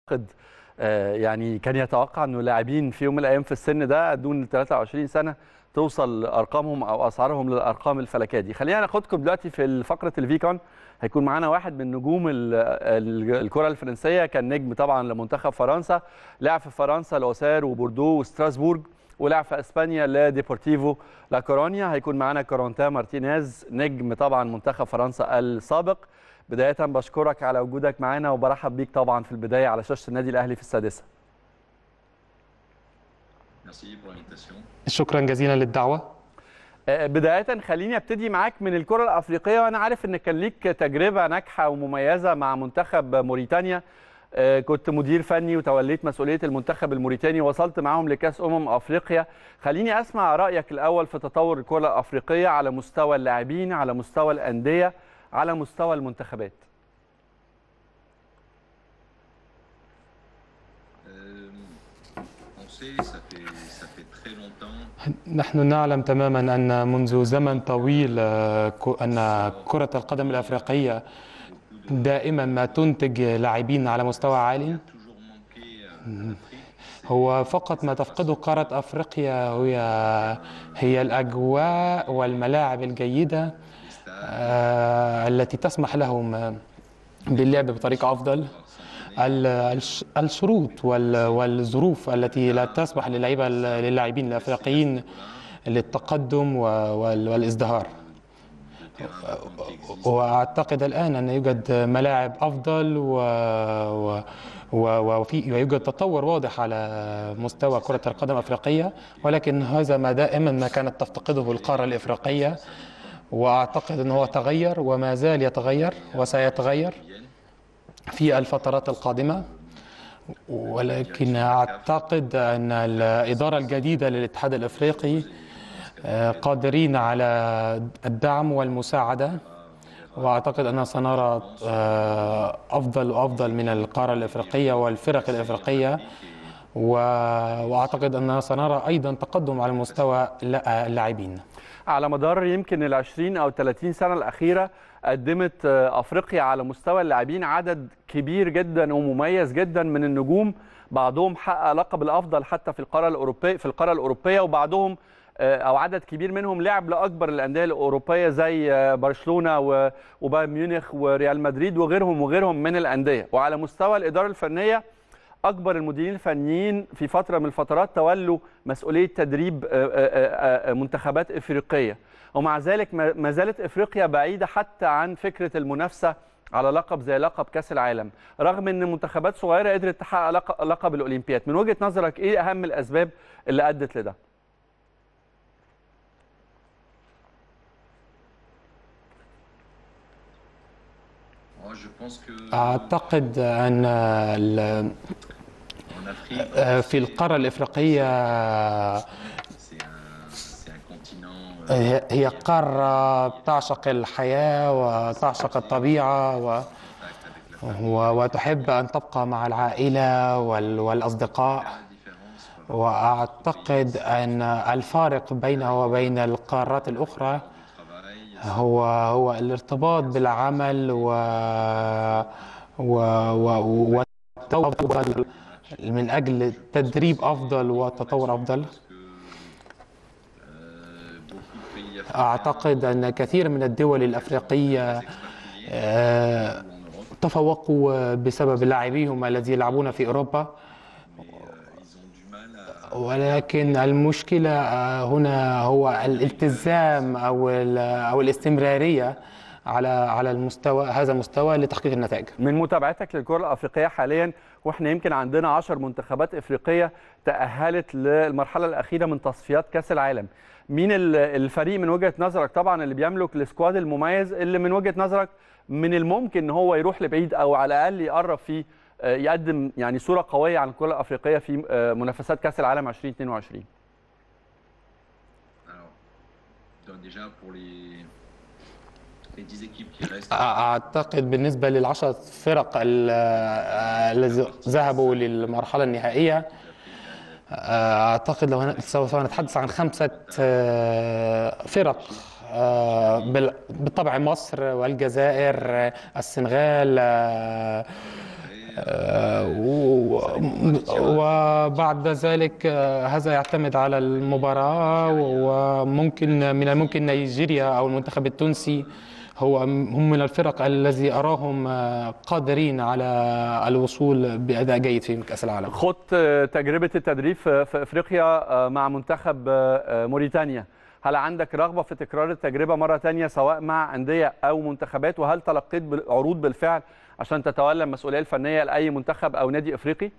يعني كان يتوقع انه لاعبين في يوم من الايام في السن ده دون 23 سنه توصل ارقامهم او اسعارهم للارقام الفلكيه دي. خلينا ناخدكم دلوقتي في فقره الفيكون. هيكون معانا واحد من نجوم الكره الفرنسيه، كان نجم طبعا لمنتخب فرنسا، لعب في فرنسا لوسير وبوردو وستراسبورغ، ولعب في اسبانيا لديبورتيفو لا كورونيا. هيكون معانا كورنتا مارتينيز، نجم طبعا منتخب فرنسا السابق. بداية بشكرك على وجودك معانا وبرحب بيك طبعا في البداية على شاشة النادي الأهلي في السادسة. شكرا جزيلا للدعوة. بداية خليني ابتدي معاك من الكرة الأفريقية، وأنا عارف إن كان ليك تجربة ناجحة ومميزة مع منتخب موريتانيا. كنت مدير فني وتوليت مسؤولية المنتخب الموريتاني، وصلت معاهم لكأس أفريقيا. خليني أسمع رأيك الأول في تطور الكرة الأفريقية على مستوى اللاعبين، على مستوى الأندية، على مستوى المنتخبات. نحن نعلم تماما أن منذ زمن طويل أن كرة القدم الأفريقية دائما ما تنتج لاعبين على مستوى عالي. هو فقط ما تفقده قارة أفريقيا هي الأجواء والملاعب الجيدة التي تسمح لهم باللعب بطريقة أفضل. الشروط والظروف التي لا تسمح للاعبين الأفريقيين للتقدم والازدهار. وأعتقد الآن أن يوجد ملاعب أفضل ويوجد تطور واضح على مستوى كرة القدم الأفريقية، ولكن هذا ما دائما ما كانت تفتقده القارة الأفريقية، وأعتقد أنه تغير وما زال يتغير وسيتغير في الفترات القادمة. ولكن أعتقد أن الإدارة الجديدة للاتحاد الأفريقي قادرين على الدعم والمساعدة، وأعتقد أننا سنرى أفضل وأفضل من القارة الأفريقية والفرق الأفريقية، وأعتقد أننا سنرى أيضا تقدم على مستوى اللاعبين. على مدار يمكن 20 أو 30 سنة الأخيرة قدمت أفريقيا على مستوى اللاعبين عدد كبير جدا ومميز جدا من النجوم، بعضهم حقق لقب الأفضل حتى في القارة الأوروبية، وبعضهم أو عدد كبير منهم لعب لأكبر الأندية الأوروبية زي برشلونة وبايرن ميونخ وريال مدريد وغيرهم من الأندية. وعلى مستوى الإدارة الفنية، أكبر المديرين الفنيين في فترة من الفترات تولوا مسؤولية تدريب منتخبات إفريقية، ومع ذلك ما زالت إفريقيا بعيدة حتى عن فكرة المنافسة على لقب زي لقب كأس العالم، رغم أن منتخبات صغيرة قدرت تحقق لقب الأولمبياد. من وجهة نظرك إيه أهم الأسباب اللي أدت لده؟ أعتقد أن في القارة الإفريقية هي قارة تعشق الحياة وتعشق الطبيعة وتحب أن تبقى مع العائلة والأصدقاء. وأعتقد أن الفارق بينه وبين القارات الأخرى هو الارتباط بالعمل والتطور من أجل تدريب أفضل وتطور أفضل. أعتقد أن كثير من الدول الأفريقية تفوقوا بسبب لاعبيهم الذين يلعبون في أوروبا، ولكن المشكلة هنا هو الالتزام أو الاستمرارية على هذا المستوى لتحقيق النتائج. من متابعتك للكرة الأفريقية حاليا، واحنا يمكن عندنا 10 منتخبات إفريقية تأهلت للمرحلة الأخيرة من تصفيات كأس العالم، مين الفريق من وجهة نظرك طبعا اللي بيملك السكواد المميز اللي من وجهة نظرك من الممكن ان هو يروح لبعيد او على الأقل يقرب فيه يقدم يعني صورة قوية عن الكرة الأفريقية في منافسات كأس العالم 2022؟ أعتقد بالنسبة لل10 فرق الذين ذهبوا للمرحلة النهائية، أعتقد لو سوف نتحدث عن 5 فرق بالطبع: مصر والجزائر، السنغال، وبعد ذلك هذا يعتمد على المباراة، وممكن من الممكن نيجيريا أو المنتخب التونسي هم من الفرق الذي أراهم قادرين على الوصول بأداء جيد في كأس العالم. خضت تجربة التدريب في أفريقيا مع منتخب موريتانيا، هل عندك رغبة في تكرار التجربة مرة تانية سواء مع أندية أو منتخبات؟ وهل تلقيت عروض بالفعل عشان تتولى المسؤولية الفنية لأي منتخب أو نادي أفريقي؟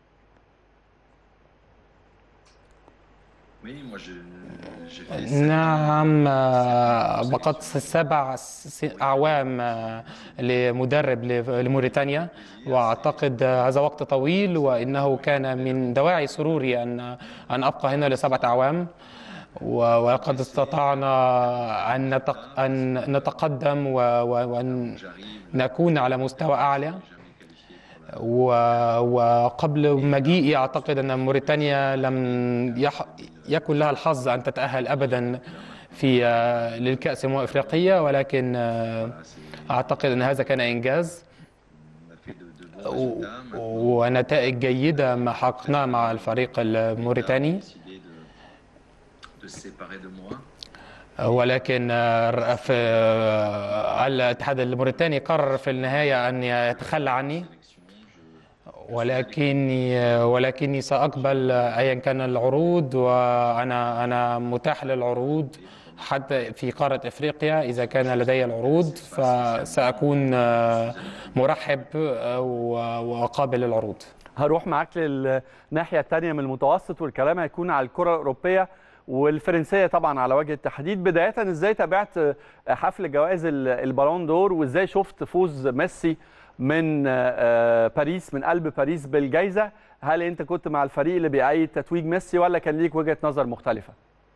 نعم، بقيت 7 أعوام لمدرب لموريتانيا، وأعتقد هذا وقت طويل، وإنه كان من دواعي سروري أن أبقى هنا ل7 أعوام، ولقد استطعنا أن نتقدم وأن نكون على مستوى أعلى. وقبل مجيئي أعتقد أن موريتانيا لم يكن لها الحظ أن تتأهل أبدا للكأس الأفريقية، ولكن أعتقد أن هذا كان إنجاز ونتائج جيدة ما حققناها مع الفريق الموريتاني. ولكن الاتحاد الموريتاني قرر في النهاية أن يتخلى عني، ولكني سأقبل أيا كان العروض، وأنا متاح للعروض حتى في قارة إفريقيا. إذا كان لدي العروض فسأكون مرحب وقابل للعروض. هروح معاك للناحية الثانية من المتوسط، والكلام هيكون على الكرة الأوروبية والفرنسية طبعا على وجه التحديد. بداية ازاي تابعت حفل جوائز البالون دور، وازاي شفت فوز ميسي من باريس، من قلب باريس بالجائزة؟ هل انت كنت مع الفريق اللي بيأيد تتويج ميسي ولا كان ليك وجهة نظر مختلفة؟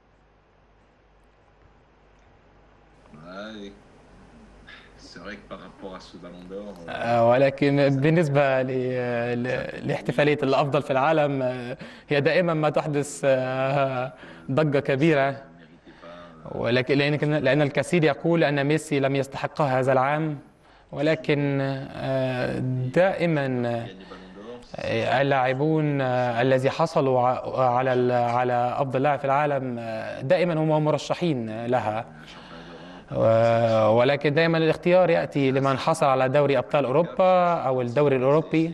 ولكن بالنسبة لاحتفالية الأفضل في العالم، هي دائما ما تحدث ضجة كبيرة، ولكن لأن الكثير يقول أن ميسي لم يستحقها هذا العام، ولكن دائما اللاعبون الذي حصلوا على أفضل لاعب في العالم دائما هم مرشحين لها، ولكن دائما الاختيار يأتي لمن حصل على دوري أبطال أوروبا أو الدوري الأوروبي،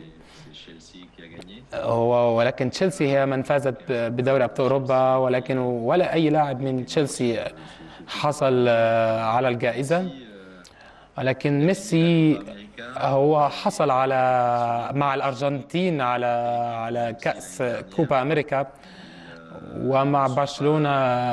ولكن تشيلسي هي من فازت بدوري أبطال أوروبا، ولكن ولا أي لاعب من تشيلسي حصل على الجائزة. ولكن ميسي هو حصل مع الأرجنتين على كأس كوبا أمريكا، ومع برشلونة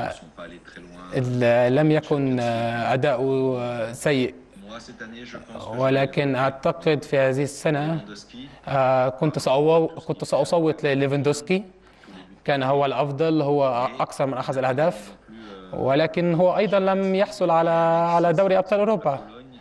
لم يكن أداؤه سيء، ولكن أعتقد في هذه السنة كنت سأصوت لليفاندوسكي، كان هو الأفضل، هو أكثر من أخذ الأهداف، ولكن هو أيضا لم يحصل على دوري أبطال أوروبا،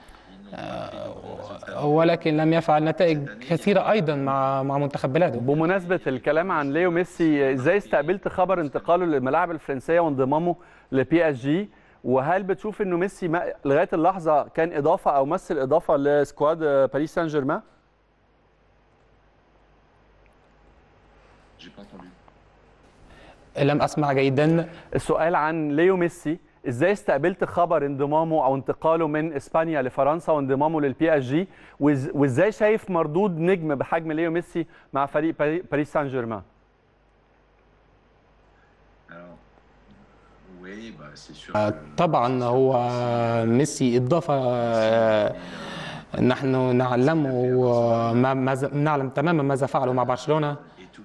ولكن لم يفعل نتائج كثيرة أيضا مع منتخب بلاده. بمناسبة الكلام عن ليو ميسي، إزاي استقبلت خبر انتقاله للملاعب الفرنسية وانضمامه لبي اس جي؟ وهل بتشوف إنه ميسي لغاية اللحظة كان إضافة أو مثل إضافة لسكواد باريس سان جيرمان؟ لم أسمع جيدا. السؤال عن ليو ميسي، ازاي استقبلت خبر انضمامه او انتقاله من اسبانيا لفرنسا وانضمامه للبي اس جي، وازاي شايف مردود نجم بحجم ليو ميسي مع فريق باريس سان جيرمان؟ طبعا هو ميسي إضافة، نحن نعلم تماما ماذا فعلوا مع برشلونة،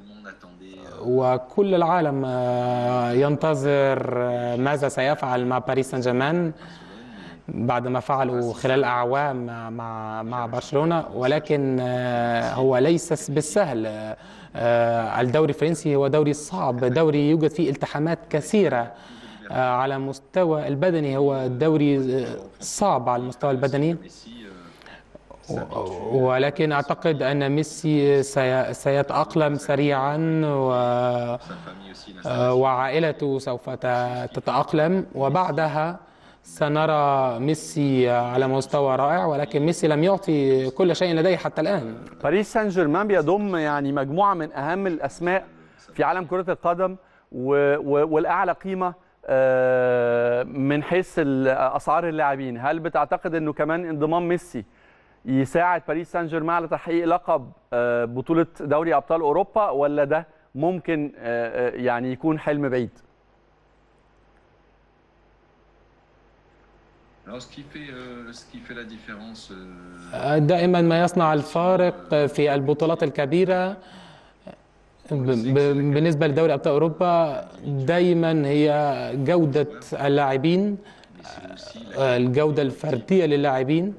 وكل العالم ينتظر ماذا سيفعل مع باريس سان جيرمان بعد ما فعلوا خلال أعوام مع برشلونة، ولكن هو ليس بالسهل. الدوري الفرنسي هو دوري صعب، دوري يوجد فيه التحامات كثيرة على المستوى البدني، هو دوري صعب على المستوى البدني، ولكن أعتقد أن ميسي سيتأقلم سريعا وعائلته سوف تتأقلم، وبعدها سنرى ميسي على مستوى رائع، ولكن ميسي لم يعطي كل شيء لديه حتى الآن. باريس سان جيرمان بيضم يعني مجموعة من أهم الأسماء في عالم كرة القدم والأعلى قيمة من حيث أسعار اللاعبين. هل بتعتقد أنه كمان انضمام ميسي يساعد باريس سان جيرمان على تحقيق لقب بطولة دوري أبطال أوروبا، ولا ده ممكن يعني يكون حلم بعيد؟ دائما ما يصنع الفارق في البطولات الكبيرة بالنسبة لدوري أبطال أوروبا دائما هي جودة اللاعبين، الجودة الفردية للاعبين،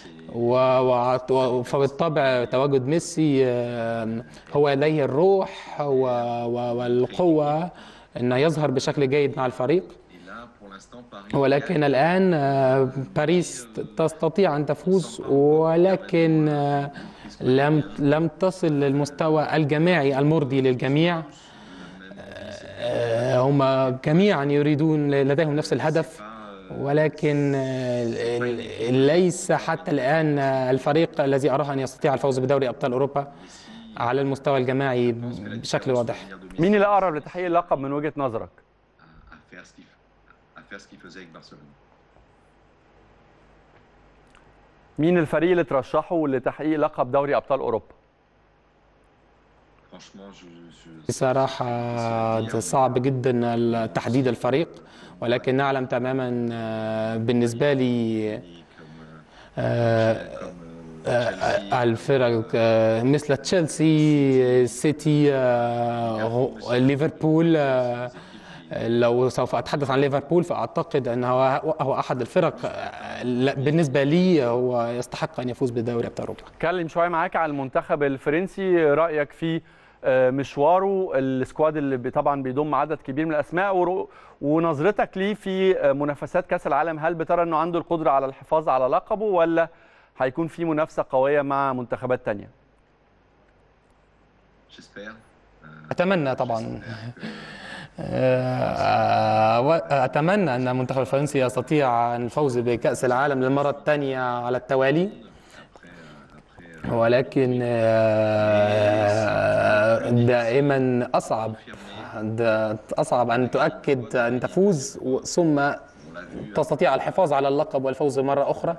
فبالطبع تواجد ميسي هو لديه الروح والقوة أنه يظهر بشكل جيد مع الفريق. ولكن الآن باريس تستطيع أن تفوز، ولكن لم تصل للمستوى الجماعي المرضي للجميع. هم جميعا يريدون، لديهم نفس الهدف، ولكن ليس حتى الآن الفريق الذي أراه أن يستطيع الفوز بدوري أبطال أوروبا على المستوى الجماعي بشكل واضح. مين اللي أقرب لتحقيق اللقب من وجهة نظرك؟ مين الفريق اللي ترشحه لتحقيق لقب دوري أبطال أوروبا؟ بصراحة صعب جدا تحديد الفريق، ولكن نعلم تماما بالنسبة لي الفرق مثل تشيلسي، سيتي، ليفربول. لو سوف أتحدث عن ليفربول فأعتقد أنه هو أحد الفرق بالنسبة لي هو يستحق أن يفوز بدوري أبطال أوروبا. اتكلم شوية معاك عن المنتخب الفرنسي، رأيك في مشواره، السكواد اللي طبعا بيضم عدد كبير من الأسماء، ونظرتك ليه في منافسات كأس العالم. هل بترى أنه عنده القدرة على الحفاظ على لقبه، ولا هيكون في منافسة قوية مع منتخبات تانية؟ أتمنى طبعا، أتمنى أن المنتخب الفرنسي يستطيع الفوز بكأس العالم للمرة الثانية على التوالي، ولكن دائما أصعب أن تؤكد أن تفوز ثم تستطيع الحفاظ على اللقب والفوز مرة أخرى.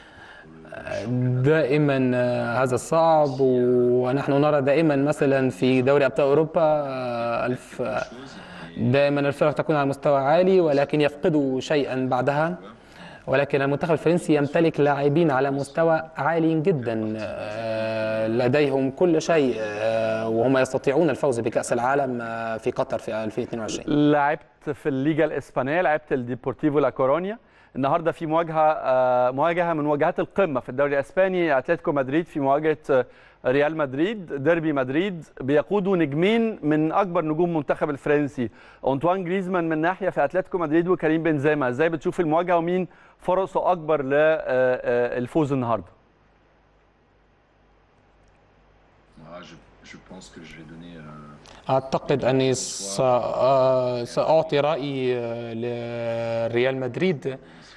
دائما هذا صعب، ونحن نرى دائما مثلا في دوري أبطال أوروبا دائما الفرق تكون على مستوى عالي ولكن يفقدوا شيئا بعدها. ولكن المنتخب الفرنسي يمتلك لاعبين على مستوى عالي جدا، لديهم كل شيء، وهم يستطيعون الفوز بكأس العالم في قطر في 2022. لعبت في الليجا الإسبانية، لعبت الديبورتيفو لا كورونيا. النهارده في مواجهة من مواجهات القمة في الدوري الإسباني، أتلتيكو مدريد في مواجهة ريال مدريد، ديربي مدريد بيقودوا نجمين من أكبر نجوم المنتخب الفرنسي، أنطوان جريزمان من ناحية في أتلتيكو مدريد وكريم بنزيما. إزاي بتشوف المواجهة ومين فرصه أكبر للفوز النهارده؟ أعتقد أني سأعطي رأيي لريال مدريد،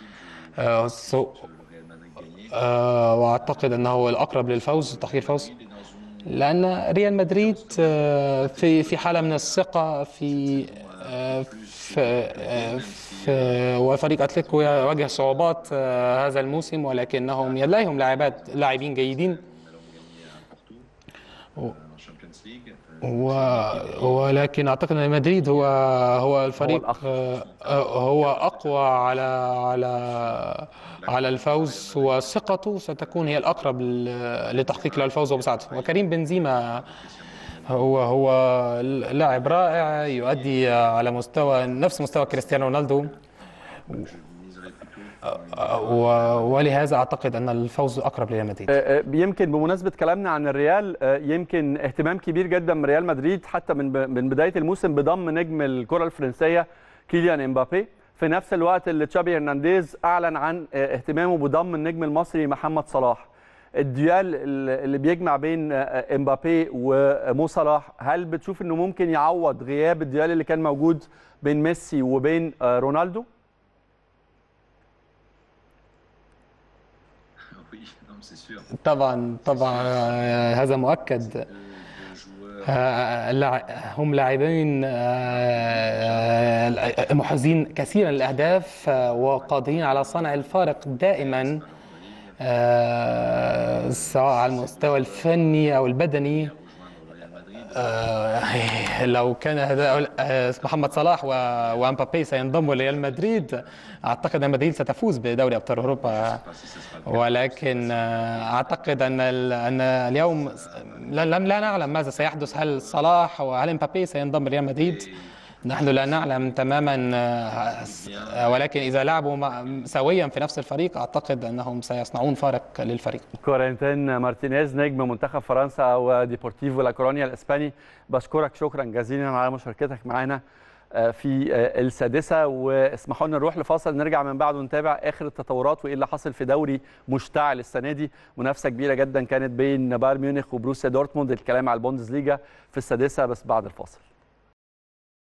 وأعتقد أنه هو الأقرب للفوز، تحقيق الفوز، لأن ريال مدريد في حالة من الثقة وفريق أتلتيكو يواجه صعوبات هذا الموسم، ولكنهم لديهم لاعبين جيدين، ولكن أعتقد أن مدريد هو الفريق هو أقوى على الفوز، وثقته ستكون هي الأقرب لتحقيق الفوز ومساعدته. وكريم بنزيما هو لاعب رائع يؤدي على نفس مستوى كريستيانو رونالدو، ولهذا أعتقد أن الفوز أقرب لريال مدريد. يمكن بمناسبة كلامنا عن الريال، يمكن اهتمام كبير جدا من ريال مدريد حتى من بداية الموسم بضم نجم الكرة الفرنسية كيليان امبابي، في نفس الوقت اللي تشابي هرنانديز أعلن عن اهتمامه بضم النجم المصري محمد صلاح. الديال اللي بيجمع بين امبابي ومو صلاح، هل بتشوف انه ممكن يعوض غياب الديال اللي كان موجود بين ميسي وبين رونالدو؟ طبعا طبعا هذا مؤكد. هم لاعبين محرزين كثيرا الأهداف وقادرين على صنع الفارق دائما، سواء على المستوى الفني أو البدني. لو كان هذا محمد صلاح ومبابي سينضموا لريال مدريد، أعتقد أن مدريد ستفوز بدوري أبطال أوروبا. ولكن أعتقد أن اليوم لا نعلم ماذا سيحدث. هل صلاح وهل مبابي سينضم لريال مدريد؟ نحن لا نعلم تماما. ولكن إذا لعبوا سويا في نفس الفريق أعتقد أنهم سيصنعون فارق للفريق. كورنتين مارتينيز نجم منتخب فرنسا وديبورتيفو لا كورونيا الإسباني، بشكرك شكرا جزيلا على مشاركتك معنا في السادسة. واسمحوا لنا نروح لفاصل، نرجع من بعده ونتابع آخر التطورات وإيه اللي حصل في دوري مشتعل السنة دي. منافسة كبيرة جدا كانت بين بايرن ميونخ وبروسيا دورتموند. الكلام على البوندسليجا في السادسة بس بعد الفاصل.